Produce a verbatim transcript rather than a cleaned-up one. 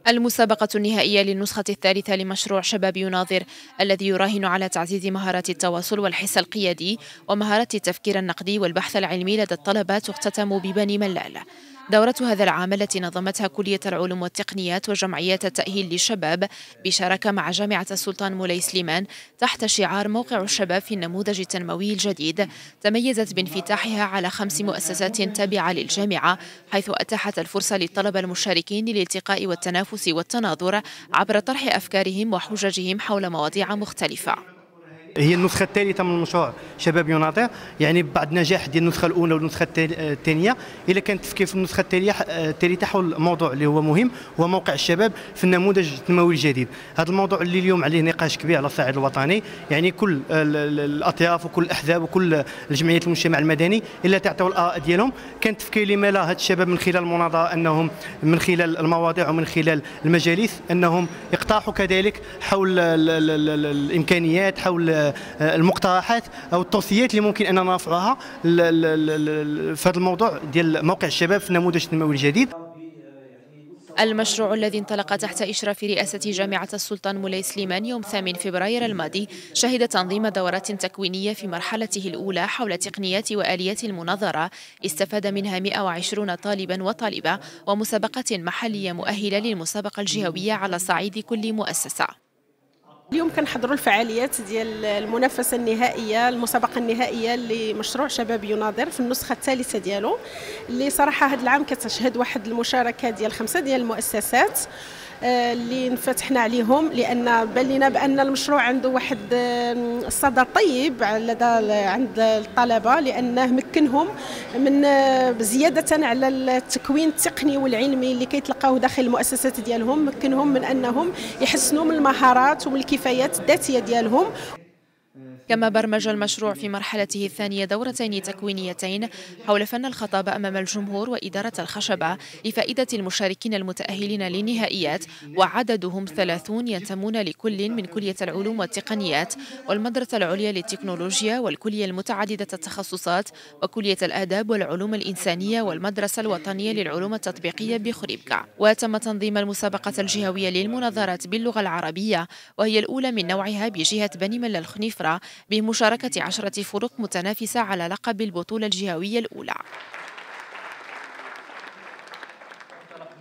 المسابقة النهائية للنسخة الثالثة لمشروع شباب يناظر، الذي يراهن على تعزيز مهارات التواصل والحس القيادي ومهارات التفكير النقدي والبحث العلمي لدى الطلبة، تختتم ببني ملال. دورة هذا العام التي نظمتها كلية العلوم والتقنيات وجمعيات التأهيل للشباب بشراكة مع جامعة السلطان مولاي سليمان تحت شعار موقع الشباب في النموذج التنموي الجديد، تميزت بانفتاحها على خمس مؤسسات تابعة للجامعة، حيث أتاحت الفرصة للطلبة المشاركين للالتقاء والتنافس والتناظر عبر طرح أفكارهم وحججهم حول مواضيع مختلفة. هي النسخة الثالثة من المشروع شباب يناظر، يعني بعد نجاح ديال النسخة الأولى والنسخة الثانية، إلا كان التفكير في النسخة الثالثة حول الموضوع اللي هو مهم، هو موقع الشباب في النموذج التنموي الجديد. هذا الموضوع اللي اليوم عليه نقاش كبير على الصعيد الوطني، يعني كل الأطياف وكل الأحزاب وكل الجمعيات المجتمع المدني إلا تعطيو الآراء ديالهم. كان التفكير لما لا هاد الشباب من خلال المناظرة أنهم من خلال المواضيع ومن خلال المجالس أنهم يقترحوا كذلك حول الإمكانيات، حول المقترحات او التوصيات اللي ممكن اننا نرفعوها في هذا الموضوع ديال موقع الشباب في النموذج التنموي الجديد. المشروع الذي انطلق تحت إشراف رئاسة جامعة السلطان مولاي سليمان يوم ثامن فبراير الماضي شهد تنظيم دورات تكوينية في مرحلته الأولى حول تقنيات وآليات المناظرة، استفاد منها مئة وعشرين طالبا وطالبة، ومسابقة محلية مؤهلة للمسابقة الجهوية على صعيد كل مؤسسة. اليوم كنحضروا الفعاليات ديال المنافسه النهائيه، المسابقه النهائيه لمشروع شباب يناظر في النسخه الثالثه ديالو، اللي صراحه هذا العام كتشهد واحد المشاركه ديال خمسه ديال المؤسسات اللي انفتحنا عليهم، لان بان لنا بان المشروع عنده واحد الصدى طيب لدى عند الطلبه، لانه مكنهم من زياده على التكوين التقني والعلمي اللي كيتلقاوه داخل المؤسسات ديالهم، مكنهم من انهم يحسنوا من المهارات ومن الكفايات الذاتيه ديالهم. كما برمج المشروع في مرحلته الثانية دورتين تكوينيتين حول فن الخطابة أمام الجمهور وإدارة الخشبة لفائدة المشاركين المتأهلين للنهائيات، وعددهم ثلاثون ينتمون لكل من كلية العلوم والتقنيات والمدرسة العليا للتكنولوجيا والكلية المتعددة التخصصات وكلية الآداب والعلوم الإنسانية والمدرسة الوطنية للعلوم التطبيقية بخريبكا. وتم تنظيم المسابقة الجهوية للمناظرات باللغة العربية، وهي الأولى من نوعها بجهة بني ملال الخنيفرة، بمشاركة عشرة فرق متنافسة على لقب البطولة الجهوية الأولى.